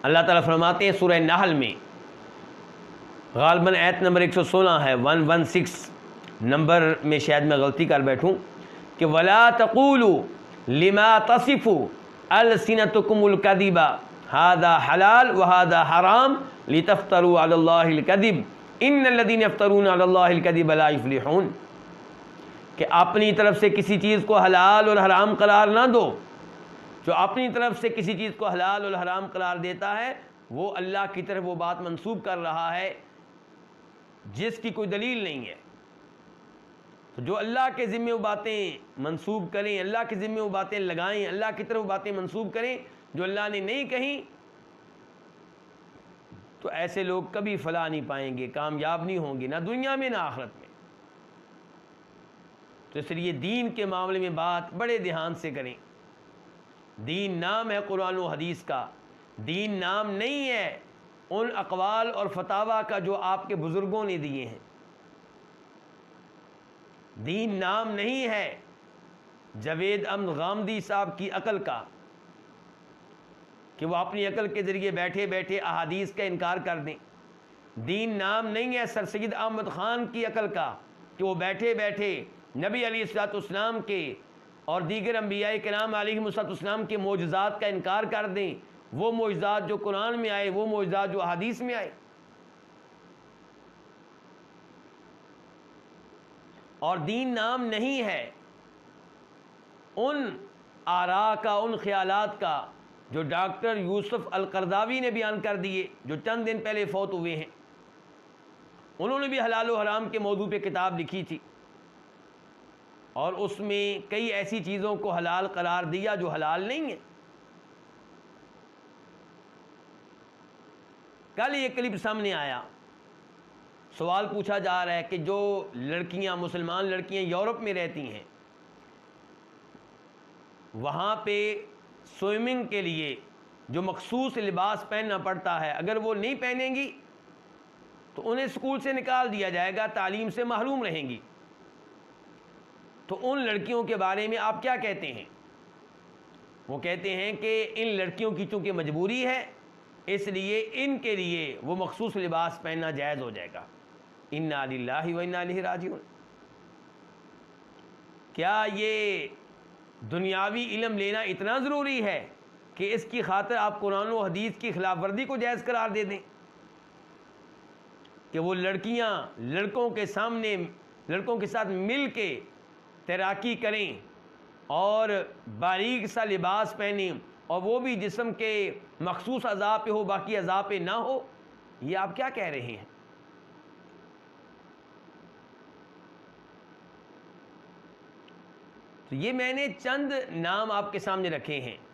اللہ تعالیٰ فرماتے ہیں سورہ نحل میں، غالباً آیت نمبر 116 ہے، 116 نمبر میں شاید میں غلطی کر بیٹھوں، کہ وَلَا تَقُولُوا لِمَا تَصِفُ أَلْسِنَتُكُمُ الْكَذِبَ هَذَا حَلَالٌ وَهَذَا حَرَامٌ لِتَفْتَرُوا عَلَى اللَّهِ الْكَذِبَ إِنَّ الَّذِينَ يَفْتَرُونَ عَلَى اللَّهِ الْكَذِبَ لَا يُفْلِحُونَ، کہ اپنی طرف سے کسی چیز کو حلال اور حرام قرار نہ دو۔ جو اپنی طرف سے کسی چیز کو حلال اور حرام قرار دیتا ہے وہ اللہ کی طرف وہ بات منسوب کر رہا ہے جس کی کوئی دلیل نہیں ہے۔ تو جو اللہ کے ذمہ وہ باتیں منسوب کریں، اللہ کے ذمہ وہ باتیں لگائیں، اللہ کی طرف وہ باتیں منسوب کریں جو اللہ نے نہیں کہیں، تو ایسے لوگ کبھی فلاح نہیں پائیں گے، کامیاب نہیں ہوں گے، نہ دنیا میں نہ آخرت میں۔ تو اس لیے دین کے معاملے میں بات بڑے دھیان سے کریں۔ دین نام ہے قرآن و حدیث کا، دین نام نہیں ہے ان اقوال اور فتاویٰ کا جو آپ کے بزرگوں نے دیے ہیں۔ دین نام نہیں ہے جاوید احمد غامدی صاحب کی عقل کا، کہ وہ اپنی عقل کے ذریعے بیٹھے بیٹھے احادیث کا انکار کر دیں۔ دین نام نہیں ہے سر سید احمد خان کی عقل کا، کہ وہ بیٹھے بیٹھے نبی علیہ الصلوۃ والسلام کے اور دیگر انبیاء کرام علیہم الصلوۃ والسلام کے معجزات کا انکار کر دیں، وہ معجزات جو قرآن میں آئے، وہ معجزات جو احادیث میں آئے۔ اور دین نام نہیں ہے ان آراء کا، ان خیالات کا جو ڈاکٹر یوسف القرضاوی نے بیان کر دیے، جو چند دن پہلے فوت ہوئے ہیں۔ انہوں نے بھی حلال و حرام کے موضوع پہ کتاب لکھی تھی، اور اس میں کئی ایسی چیزوں کو حلال قرار دیا جو حلال نہیں ہے۔ کل یہ کلپ سامنے آیا، سوال پوچھا جا رہا ہے کہ جو لڑکیاں، مسلمان لڑکیاں یورپ میں رہتی ہیں، وہاں پہ سوئمنگ کے لیے جو مخصوص لباس پہننا پڑتا ہے، اگر وہ نہیں پہنیں گی تو انہیں اسکول سے نکال دیا جائے گا، تعلیم سے محروم رہیں گی۔ تو ان لڑکیوں کے بارے میں آپ کیا کہتے ہیں؟ وہ کہتے ہیں کہ ان لڑکیوں کی چونکہ مجبوری ہے، اس لیے ان کے لیے وہ مخصوص لباس پہننا جائز ہو جائے گا۔ انا للہ و انا الیہ راجعون۔ کیا یہ دنیاوی علم لینا اتنا ضروری ہے کہ اس کی خاطر آپ قرآن و حدیث کی خلاف ورزی کو جائز قرار دے دیں؟ کہ وہ لڑکیاں لڑکوں کے سامنے، لڑکوں کے ساتھ مل کے تیراکی کریں اور باریک سا لباس پہنیں، اور وہ بھی جسم کے مخصوص اعضاء پہ ہو، باقی اعضاء پہ نہ ہو؟ یہ آپ کیا کہہ رہے ہیں؟ تو یہ میں نے چند نام آپ کے سامنے رکھے ہیں۔